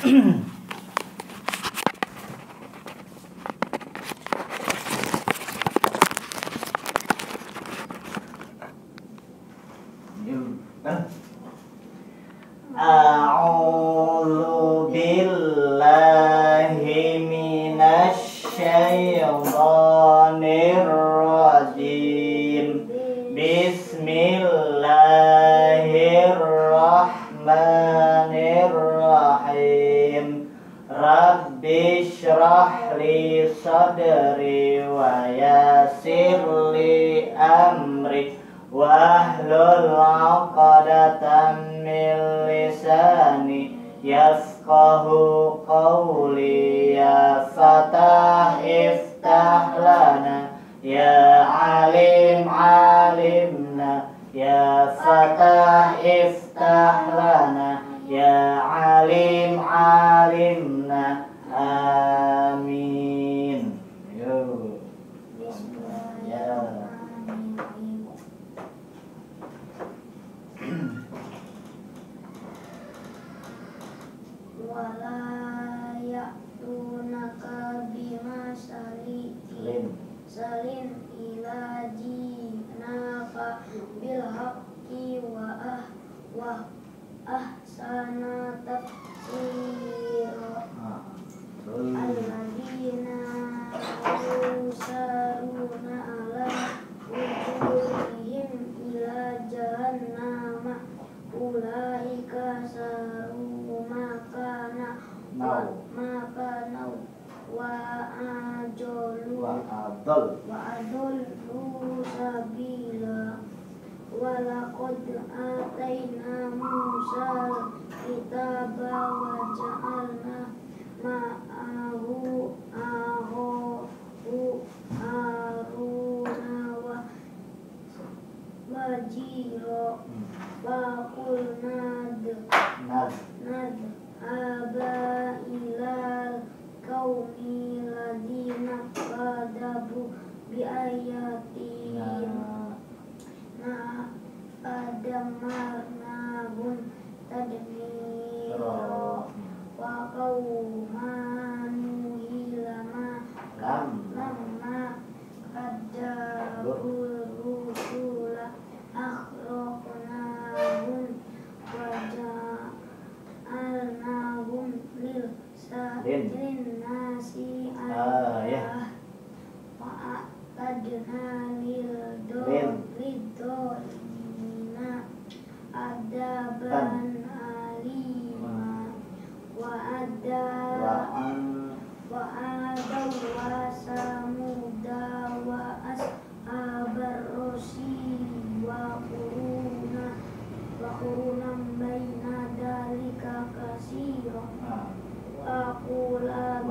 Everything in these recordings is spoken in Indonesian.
A'udzu billahi minasy syaithanir rajim. Bismillahirrahmanirrahim. Rabbi shrah li sadri wa yassir li amri wahlul 'uqdatam min lisani yafqahu qawli. Ya Fatah iftah lana, ya Alim alimna, ya Fatah iftah lana, ya Alim alimna. Amin. Yo. Ya. Wala ya'tunaka bimasalin ila jinaka bil haqqi wa ahsana tafsira. Alladzina yusaruna ala wujuhihim ila jahannama ulaika saru makana wa adollu sabila. Walaqad ataina Musa kitaba wa ja'alna ma'ahu Haruna wa wajiro wa qulna nadhaba ilal qaumi ladina kadabu bi ayatina fadamarnahum tadmira wa qauma Nuhin lamma kadzabur rusula akhraqnahum wa ja'alnahum lil nasi ayah wa a'tadna lil dolimina adaban alima. Wa adaw wa samuda wa ashabar rasi wa qurunam baina dalika kasira wa kullam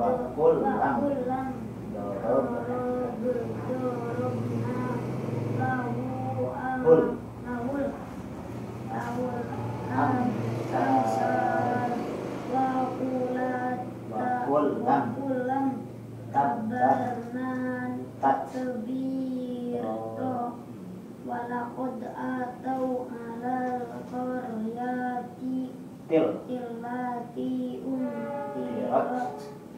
tabarnan tatbirto. Walaqad atau alal qaryati illati umtirat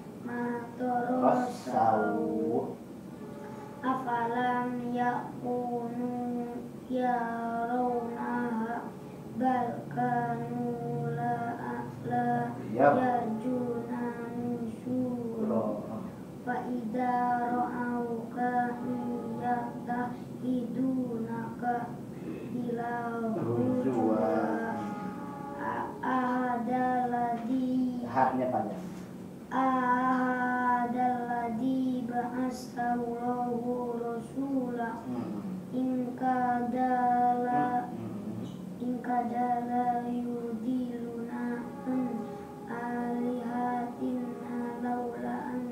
matorosau afalam yakunu yarawnaha bal kanu la yarjuna nusura. Fa idza ra'auka yatahidunaka ila hujwa haknya panjang. Ahadalladzi ba'asallahu rasula in kadala yudiluna alihatina laula an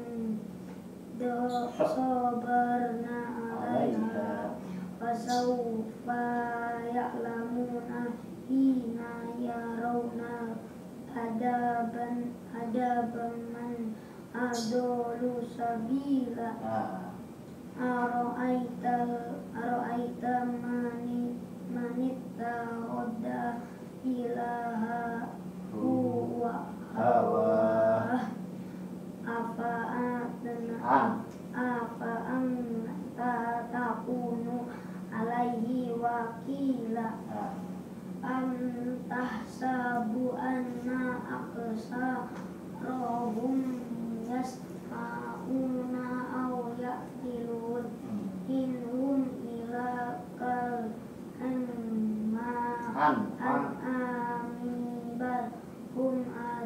sabarna alaiha fasawfa ya'lamuna hina yarawna adaban man adolu sabila. Ara'aita manitta oda ilaha huwa hawa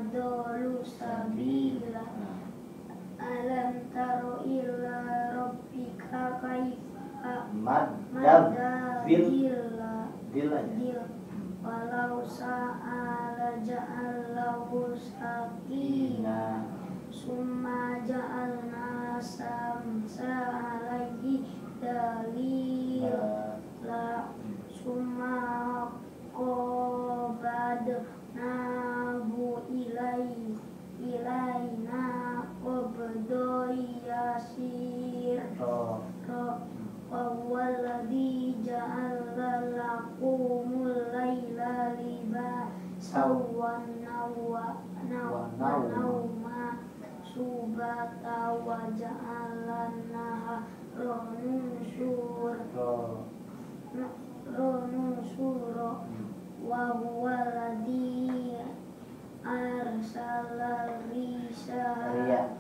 adallu sabila. Alam taro ila rabbika kaifa madda dil walau sa'ala ja'allahu sakina summa ja'alna samsa alaihi dalila summa qabadnahu ilaina qabdoi yasir wa huwaladzi ja'ala lakumul laila libasan wan nauma subata wa ja'ala nahara nusyura wa huwaladzi arsala risaha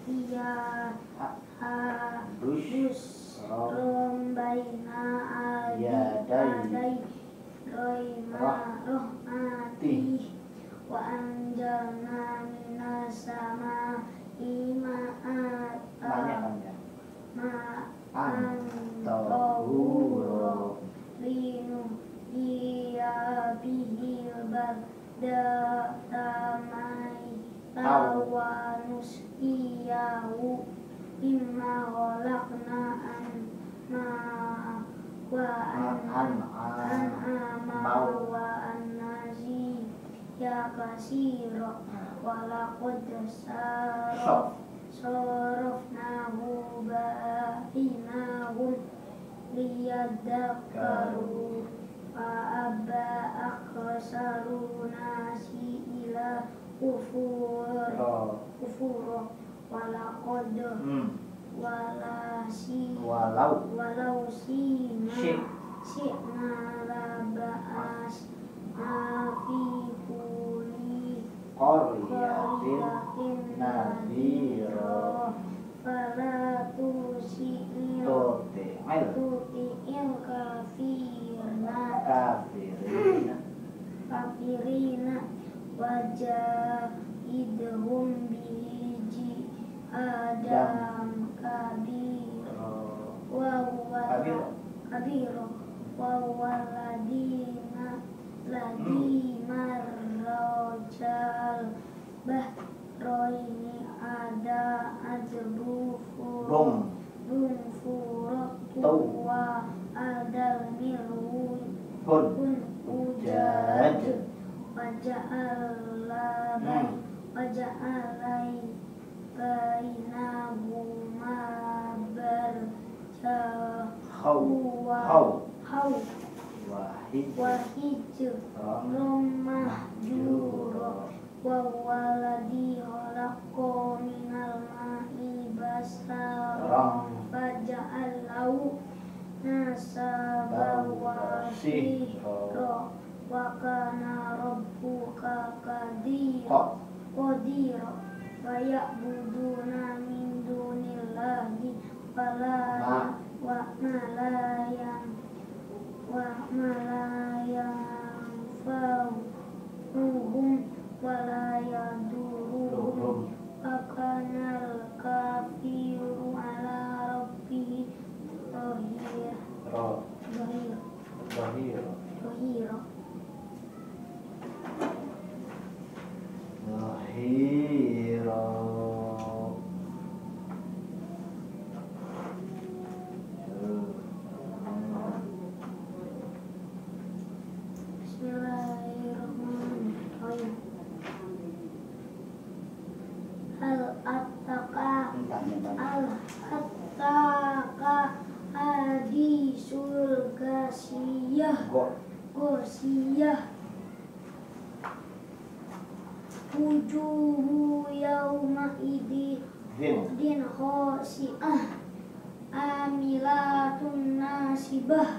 busron baina adai rohmati wa anjalna minas sama'i ma'an tahura linuhyiya bihil tamai tawanus'iyahu mimma khalaqna an'ama wa annasi ya kasira walaqad sarafnahu bainahum liyadakkaru fa'aba aksaru nasi ila kufura walaqad walau syi'na laba'asna fi kulli qaryatin nadhira fala tuti'il kafirina wajahidhum bihi adam kabiro wa waladina marrojal bahroini ada ajbufur furatu wa adal mirun ujad waja'alai bainahuma wahijron mahjura wa waladhi khalaqa minal ma'i basara faja'allahu nasaba wa sihra wa kana rabbuka qadira wa ya'buduna min dunillahi wa malayanfa'uhum wa la yaduruhum wa kana al-kafiru ala rabbihi dhahira. Bismillahirrahmanirrahim. Al-attaka hadisul gasiyah wujuhu yawma idin khosi'ah amilatun nasibah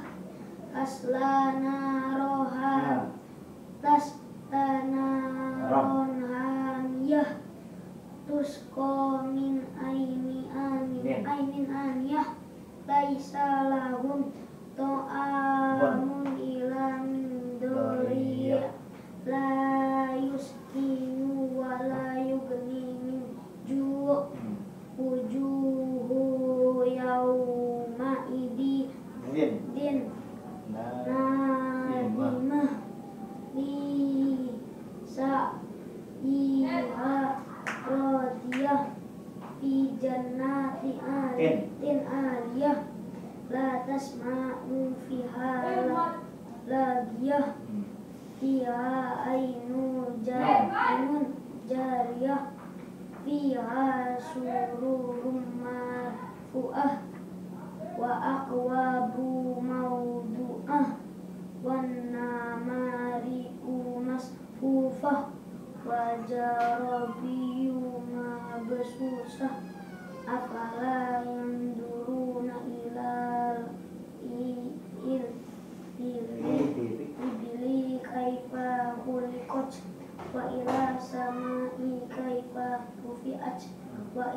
taslana rohaniyah tusqa min ainin aniyah laisa lahum ta'amun ila min doriya la yuskinu wa aliyah la tasma'u fiha lagiyah fiha ainun jariyah fiha sururum marfu'ah wa aqwabu mawdu'ah wan namariku masfufah wa jarabiyu mabsusah afala yanduruna ilal ibili kaifa khuliqat wa ila samai kaifa rufi'at wa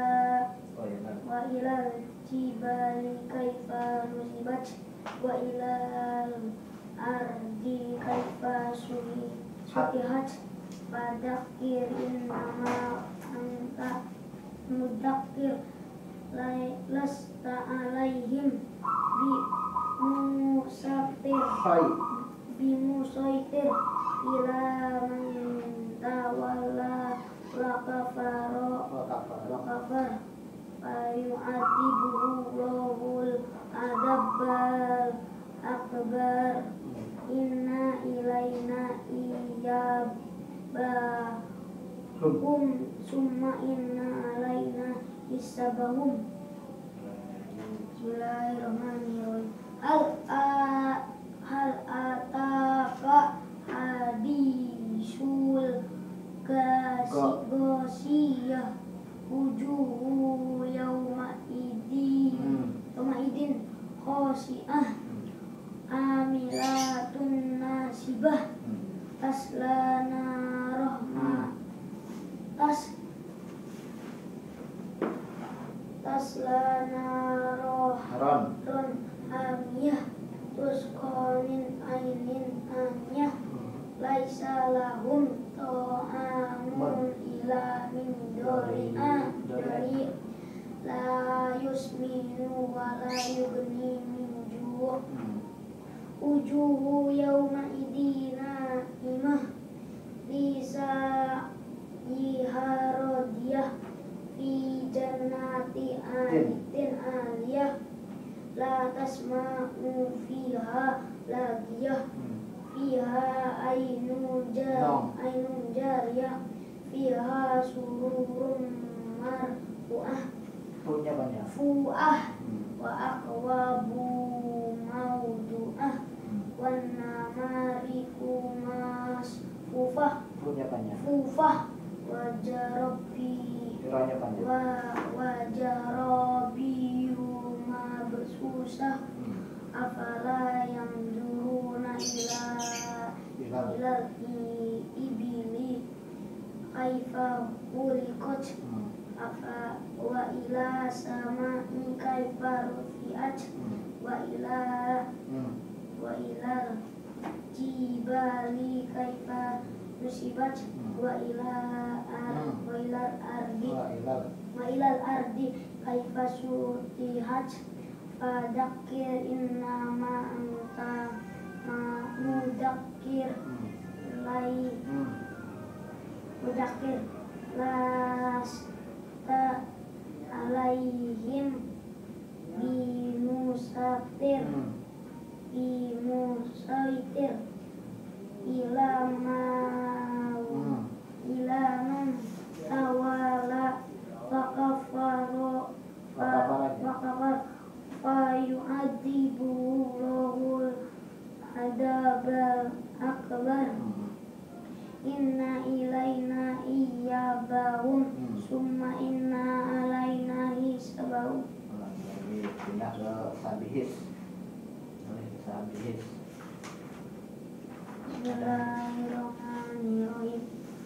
ila jibali kaifa nusibat wa ila ardi kaifa suqihat fadzakir innama anta mudzakir lasta alaihim bimusaitir ila man tawalla wa kafar fayu'adibuhu Allahul adabbal akbar inna ilaina iyabahum summa inna alaina hisabahum. Bismillahirrahmanirrahim. Hal ataka hadisul gosiyah wujuhu yawma idin khosi'ah amilatun nasibah tasla narohron amiyah tusqa min ainin aniyah laisa lahum ta'amun ila min dari la yusminu wa la yughni min ju' ujuhu yawma idina imah lisa yiharodiyah fi jannati anitin aliyah la tasma'u fiha lagiyah fiha ainun jariyah fiha sururun marfu'ah wa aqwabu mawdu'ah wan namariku masfufah wa jarabiyu mabsusah afala yanzuruna ilal ibili kaifa khuliqat wa ila samai kaifa rufi'at wa ila jibali kaifa nusibat wa ilal ardi kaifa sutihat fadzakir innama anta mudzakir lasta alaihim bimusaitir ila man tawala wa kafar fayu'adibu Allahul adabal akbar inna ilaina iyabahum summa inna alaina hisabahum. Bismillahirrahmanirrahim.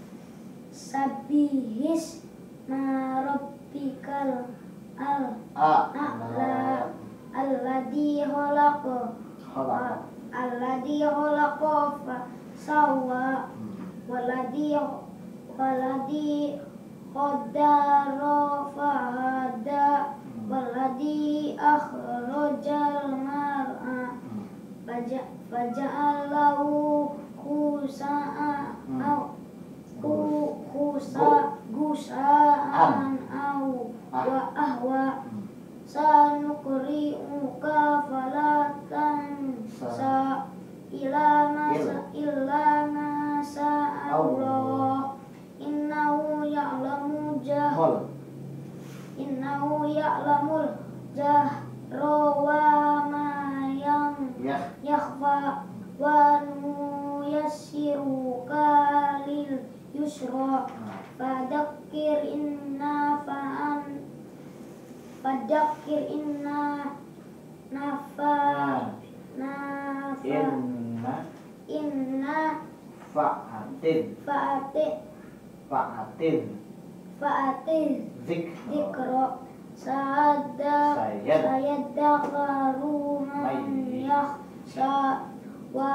Sabihis rabbikal a'la alladhi khalaqa fa sawwa walladhi qaddara fa hada walladhi akhrajal mar'a faja'alahu gusa'an wa ahwa Qul. Innahu ya'lamul jahra wa ma Ya. yakhfa wa nuyassiruka lil yusra fadzakir inna nafa inna fa'atin zikra sayadakaru man yakhsha wa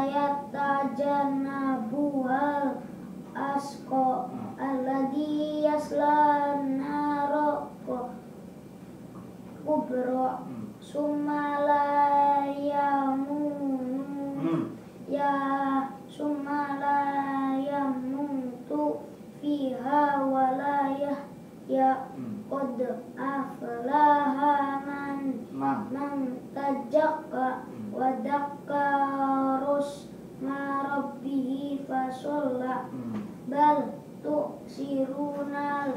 yatajannabuhal asqa alladhi yaslan nara kubra summa la yamutu fiha wa la yahya qad aflaha man tajaqqa wa dakkarus ma rabbihi fasalla bal tu'sirunal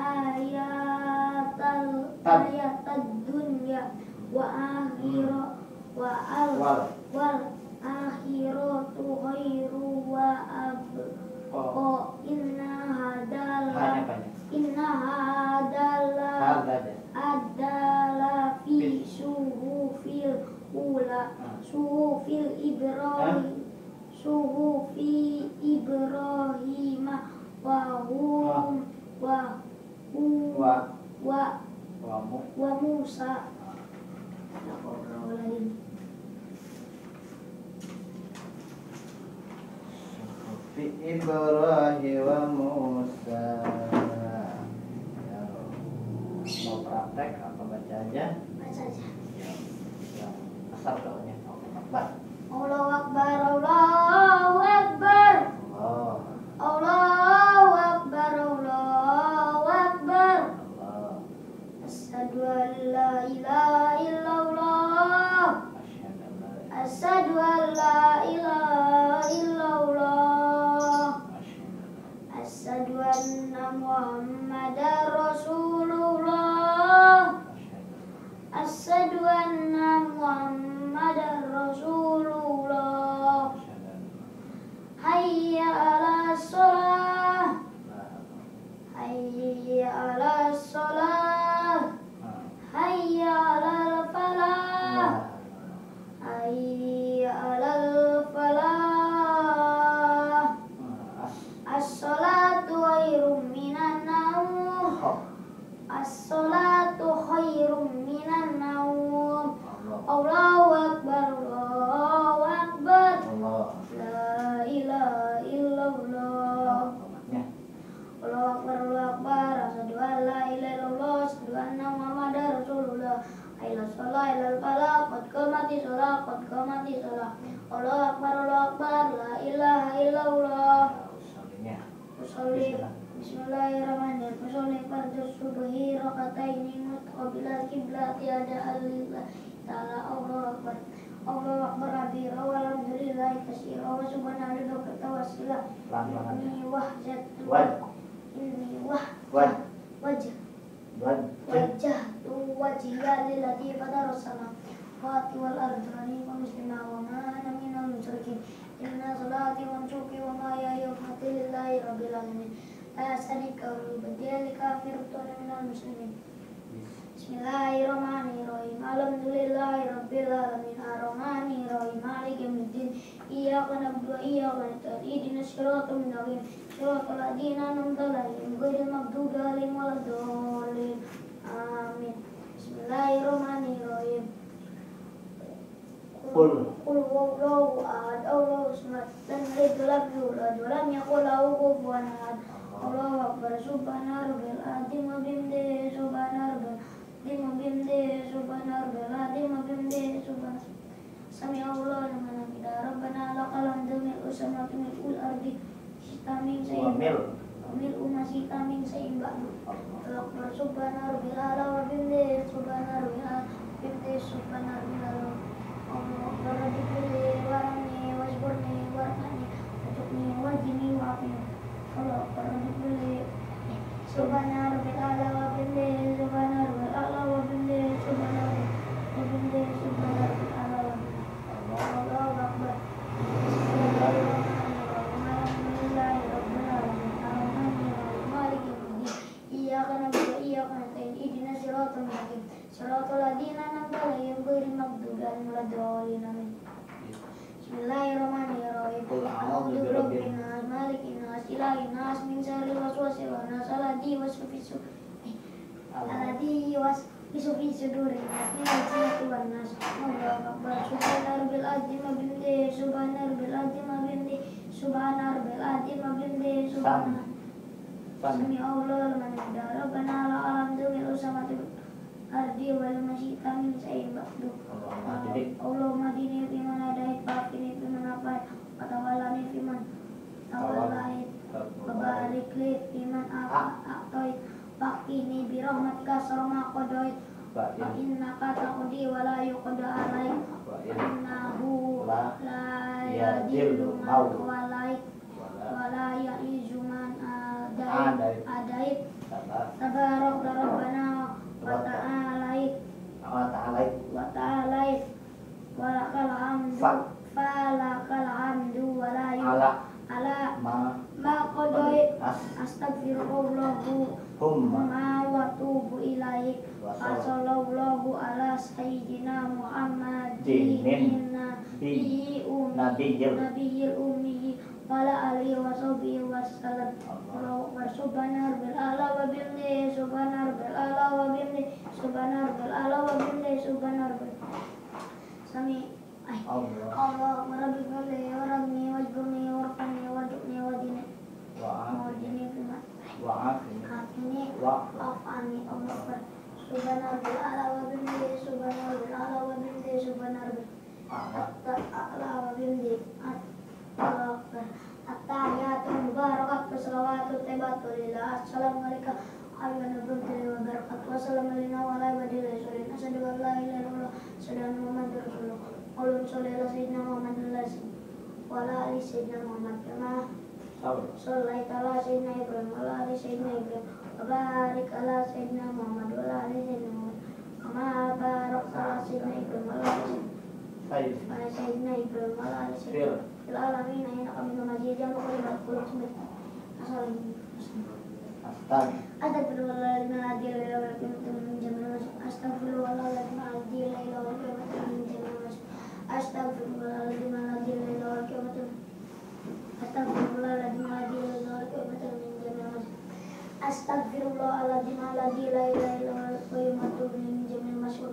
hayatad dunya wal akhiratu khairu wa abqa inna hadala fi suhufil Ibrahim wa Musa. Fi Ibrahim wa Musa. Ya. Mau praktek apa baca aja? Baca aja. Ya. Asal doanya. Allahu Akbar, Allahu Akbar, Allah. Allahu Akbar, Allahu Akbar. Allah. Asyhadu an la ilaha illallah. Asyhadu an la ilaha illallah. Asyhadu anna Muhammadar Rasulullah. Asyhadu anna Muhammadar Rasulullah. Hayya 'alas shalah. Hayya 'alas shalah. Hayya 'alal falah. Hayya 'alal falah. As-salatu khairum minan naum. As-salatu khairum minan naum. Allahu Akbar, Allahu Akbar. La ilaha illallah. Allahu Akbar, Allahu Akbar. Asyhadu an la ilaha illallah, asyhadu anna Muhammadar Rasulullah. Aila shalah, ailal falah, qad qamati shalah, qad qamati shalah. Allahu Akbar, Allahu Akbar. La ilaha illallah. Usolli. Bismillahirrahmanirrahim. Usolli fardhu subhi rakataini muqabilal qiblati ada alillah ta'ala. Allahu Akbar. Allahu Akbar kabira walhamdulillahi katsira wa subhanallahi wa tawassila. Inni wajjahtu wajhiya lillati fatara samawati wal ardi hanifan musliman wa ma ana minal musyrikin. Inna salati wa nusuki wa mahyaya wa mamati lillahi rabbil alamin. La syarika lahu wa bidzalika umirtu minal muslimin. Bismillahirrahmanirrahim. Alhamdulillahi rabbil alamin. Arrahmanirrahim. Maliki yaumiddin. Iyyaka na'budu wa iyyaka nasta'in. Ihdinas siratal mustaqim. Siratal ladzina an'amta 'alaihim ghairil maghdubi 'alaihim waladdallin. Amin. Bismillahirrahmanirrahim. Qul huwallahu ahad, Allahu samad, lam yalid wa lam yulad wa lam yakul lahu kufuwan ahad. Allahu Akbar. Subhana rabbil azim wa bihamdihi. Subhana rabbil azim wa bihamdihi. Subhana rabbil azim wa bihamdihi. Subhana sami Allahu liman hamidah. Rabbana lakal hamdu mil'u samawati mil'ul ardi sitamin sayyid mil'u masitamin sayyid ba'du. Allahu Akbar. Subhana rabbil ala wa bihamdihi. Subhana rabbil ala wa bihamdihi. Subhana rabbil ala. Allahu Akbar. Rabbil warani wasburni warani wajibni wajini wa'afini. Allahu Akbar. Rabbil Subhana rabbil a'la wa bihamdihi subhana rabbil a'la wa bihamdihi subhana rabbil a'la wa bihamdihi. Allahu akbar. Iyyaka na'budu wa iyyaka nasta'in ihdinas siratal mustaqim siratal ladzina an'amta 'alaihim ghairil maghdubi 'alaihim waladdallin amin. Bismillahirrahmanirrahim. A'udzu birabbin nas, malikin nas, ilahin nas, min syarril waswasil khannas, alladzi yuwaswisu fi sudurin nas, minal jinnati wan nas. Allahu akbar. Subhana rabbil azim wa bihamdihi subhana rabbil azim wa bihamdihi subhana rabbil azim wa bihamdihi subhana Sami Allah liman hamidah. Rabbana lakal hamdu mil'u samawati ardi wal masyita min syai'in ba'du. Allahumma hdini fiman hadait wa qini fiman afait wa tawallani fiman tawallait wa barik li fiman a'tait wa qini bi rahmatika syarra ma qadait wa innaka taqdi wa la yuqda 'alaik wa innahu la yadillu man walait wa la ya'izu man adait tabarak rabbana wa ta'alait walakal hamdu wa la ala ma qadait astaghfirullah wa tubu ilaik wa sallallahu ala sayyidina Muhammadin nabiyil ummi wa ala alihi wa sahbihi wa sallam. Subhana rabbil a'la wa bihamdihi subhana rabbil a'la wa bihamdihi subhana rabbil a'la wa bihamdihi subhana rabbil sami Allah rabbi fadli wa rabbi wajburni wa rafani wa dukni wa dini wa dini fima wa afini wa afani Allah. Subhana rabbil a'la wa bihamdihi subhana rabbil a'la wa bihamdihi subhana rabbil a'la wa bihamdihi at-tahiyatul mubarakatuh shalawatut tayyibatu lillah. Assalamualaikum warahmatullahi wabarakatuh. Wassalamualaikum warahmatullahi wabarakatuh. Asyhadu an la ilaha illallah asyhadu anna muhammadar rasulullah. Allahumma shalli ala sayyidina Muhammadin wa ala ali sayyidina Muhammad kama shallaita ala sayyidina Ibrahim wa ala ali sayyidina Ibrahim wa barik ala sayyidina Muhammad wa ala ali sayyidina Muhammad kama barakta ala sayyidina Ibrahim wa ala ali sayyidina Ibrahim wa ala ali sayyidina fil alamin innaka hamidum majid. Yang muqallibal qulub Astagfirullahaladzim alladzi la ilaha illa huwal qayyum min jamil masyhur.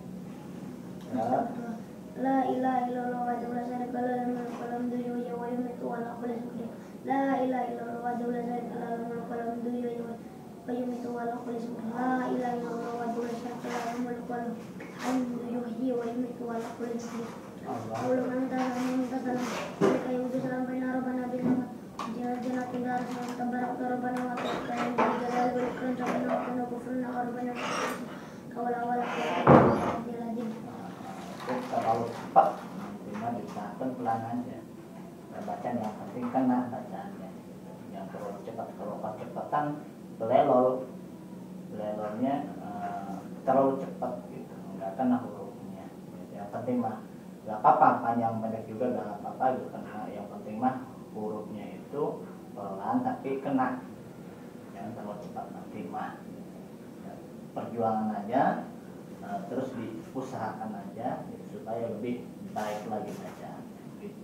La ilaha illallah wa la syarika lahu wa lahu yuhyi wa yumiitu wa la kulli syai'in. La ilaha illallah wa la syarika lahu wa lahu yuhyi wa yumiitu wa la kulli syai'in. La ilaha illallah wa la syarika lahu wa lahu yuhyi wa yumiitu wa la kulli syai'in. Allahumma anta salam wa yu'ti salam baina rabbana bil janna tinggal tabarak rabbana wa ta'ala jalal wal ikram rabbana wa kana kufruna rabbana kawala wala terlalu cepat cuma diusahakan pelan aja. Bacaan yang penting kena bacaannya. Yang terlalu cepat, kalau kecepatan belelolnya terlalu cepat gitu, nggak kena hurufnya. Yang penting mah nggak apa-apa, panjang pendek juga nggak apa-apa gitu, karena yang penting mah hurufnya itu pelan tapi kena, jangan terlalu cepat nanti mah. Perjuangan aja, terus diusahakan aja gitu, supaya lebih baik lagi bacaan gitu.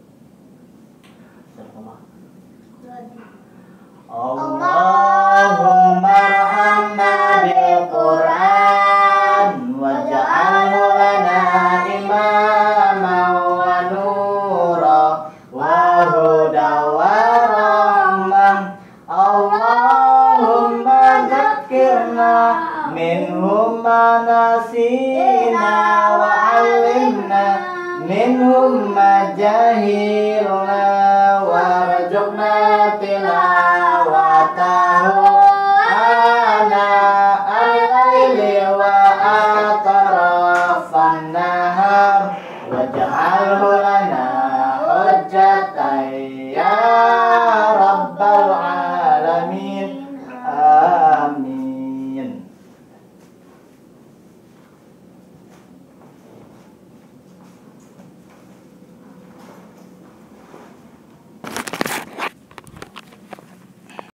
Allahumma arhamna bil Qur'an waj'alhu lana imaman wa nura wa huda wa rahmah. Allahumma dzakkirna minhum ma nasina wa 'allimna minhum ma jahilna.